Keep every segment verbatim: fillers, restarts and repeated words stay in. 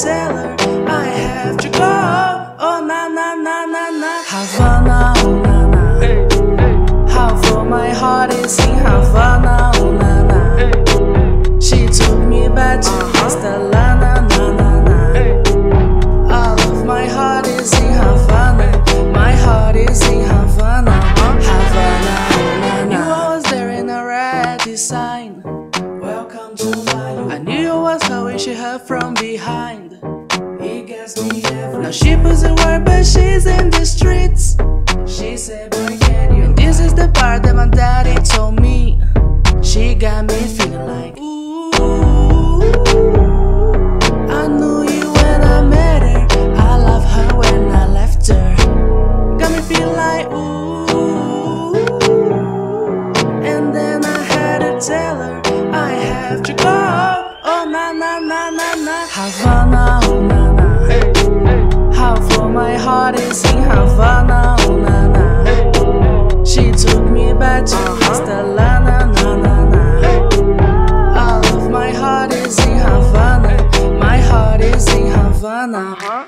tell her I have to go. Oh na na na na na. Havana, oh na na. Half of my heart is in Havana, oh na na. She took me back to Castelana, na na na. All of my heart is in Havana. My heart is in Havana, Havana, oh na na. Knew I was there in a red design. Welcome to my life. I knew it was her when she heard from behind. It gets me every. Now she puts in work, but she's in the streets. She said, boy, can you? And this is the part that my daddy told me. She got me feeling like, ooh, I knew you when I met her. I love her when I left her. Got me feel like, ooh. And then I had to tell her I have to go. Oh na na na na na. Havana, oh na na. Half of my heart is in Havana, oh na na. She took me back to Castelana, na na na. All of my heart is in Havana. My heart is in Havana. Uh-huh.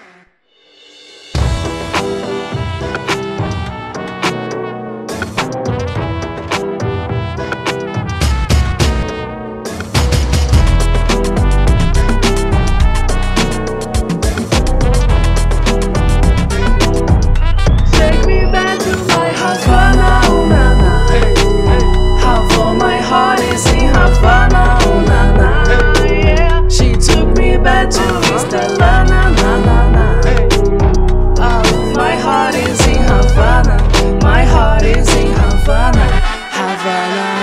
My heart is in Havana, Havana.